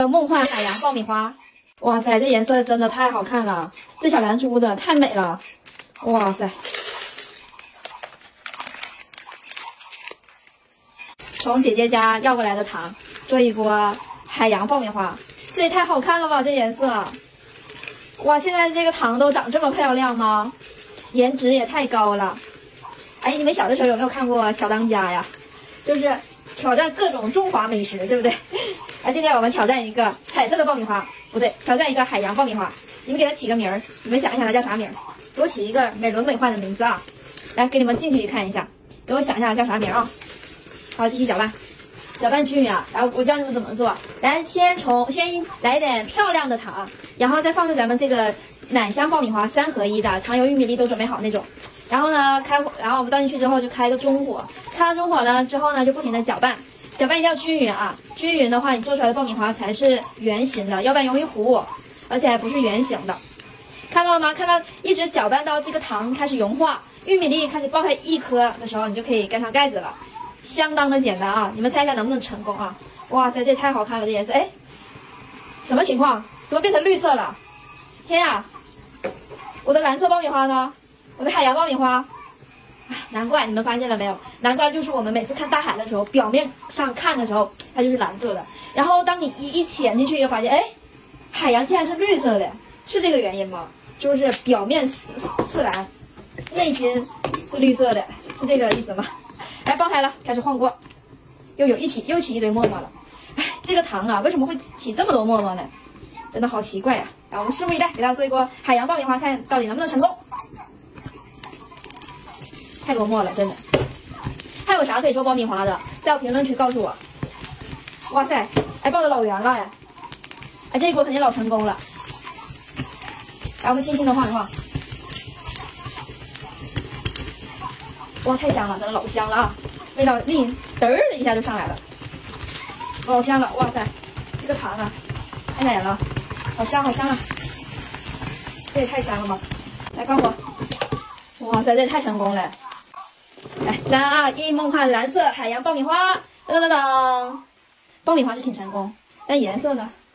梦幻海洋爆米花，哇塞，这颜色真的太好看了，这小蓝珠的太美了，哇塞！从姐姐家要过来的糖，做一锅海洋爆米花，这也太好看了吧，这颜色！哇，现在这个糖都长这么漂亮吗？颜值也太高了！哎，你们小的时候有没有看过小当家呀？就是挑战各种中华美食，对不对？哎，今天我们挑战一个彩色的爆米花，不对，挑战一个海洋爆米花。你们给它起个名儿，你们想一想它叫啥名儿？给我起一个美轮美奂的名字啊！来，给你们近距离看一下，给我想一下叫啥名啊？好，继续搅拌，搅拌均匀啊。然后我教你们怎么做，来，先来一点漂亮的糖，然后再放入咱们这个奶香爆米花3合1的，糖油、玉米粒都准备好那种。然后呢，然后我们倒进去之后就开个中火，开到中火呢之后呢就不停的搅拌，搅拌一定要均匀啊，均匀的话你做出来的爆米花才是圆形的，要不然容易糊，而且还不是圆形的。看到了吗？看到一直搅拌到这个糖开始融化，玉米粒开始爆开1颗的时候，你就可以盖上盖子了，相当的简单啊！你们猜一下能不能成功啊？哇塞，这太好看了，这颜色，哎，什么情况？怎么变成绿色了？天呀，我的蓝色爆米花呢？我的海洋爆米花，哎，难怪你们发现了没有？难怪就是我们每次看大海的时候，表面上看的时候它就是蓝色的，然后当你一潜进去，又发现，哎，海洋竟然是绿色的，是这个原因吗？就是表面是蓝，内心是绿色的，是这个意思吗？来，爆开了，开始换锅，又起一堆沫沫了。哎，这个糖啊，为什么会起这么多沫沫呢？真的好奇怪呀！来，我们拭目以待，给大家做一锅海洋爆米花，看到底能不能成功。太多沫了，真的。还有啥可以做爆米花的？在我评论区告诉我。哇塞，哎，爆的老圆了哎！哎，这一锅肯定老成功了。来，我们轻轻的晃一晃。哇，太香了，真的老香了啊！味道嘚儿的一下就上来了，老香了！哇塞，这个糖啊，太美了，好香好香啊！这也太香了吧！来，关火。哇塞，这也太成功了！来，3、2、1，梦幻蓝色海洋爆米花，噔噔噔噔，爆米花是挺成功，但颜色呢？